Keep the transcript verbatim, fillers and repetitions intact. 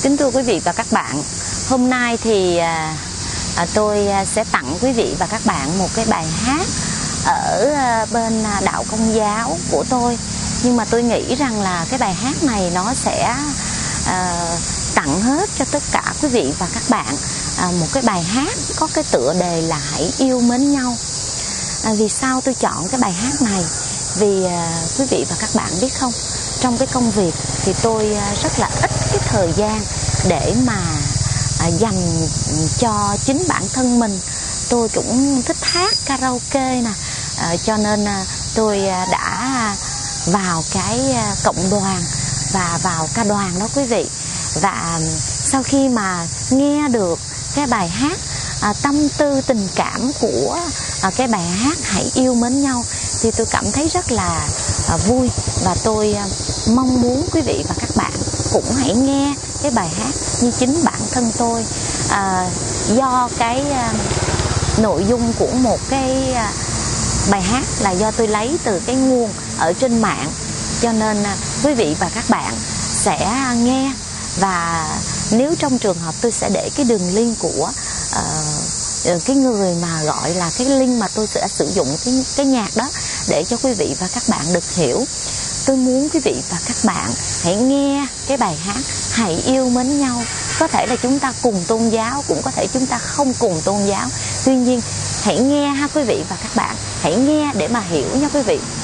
Kính thưa quý vị và các bạn, hôm nay thì à, à, tôi sẽ tặng quý vị và các bạn một cái bài hát ở à, bên đạo Công giáo của tôi. Nhưng mà tôi nghĩ rằng là cái bài hát này nó sẽ à, tặng hết cho tất cả quý vị và các bạn à, một cái bài hát có cái tựa đề là Hãy yêu mến nhau. À, vì sao tôi chọn cái bài hát này? Vì à, quý vị và các bạn biết không, trong cái công việc thì tôi à, rất là ít cái thời gian để mà à, dành cho chính bản thân mình. Tôi cũng thích hát karaoke nè, à, cho nên à, tôi à, đã vào cái à, cộng đoàn và vào ca đoàn đó quý vị. Và sau khi mà nghe được cái bài hát à, tâm tư tình cảm của à, cái bài hát Hãy yêu mến nhau thì tôi cảm thấy rất là à, vui. Và tôi à, mong muốn quý vị và các bạn cũng hãy nghe cái bài hát như chính bản thân tôi. à, Do cái à, nội dung của một cái à, bài hát là do tôi lấy từ cái nguồn ở trên mạng, cho nên à, quý vị và các bạn sẽ nghe. Và nếu trong trường hợp tôi sẽ để cái đường link của uh, cái người mà gọi là cái link mà tôi sẽ sử dụng cái, cái nhạc đó để cho quý vị và các bạn được hiểu. Tôi muốn quý vị và các bạn hãy nghe cái bài hát Hãy yêu mến nhau. Có thể là chúng ta cùng tôn giáo, cũng có thể chúng ta không cùng tôn giáo. Tuy nhiên hãy nghe ha quý vị và các bạn, hãy nghe để mà hiểu nha quý vị.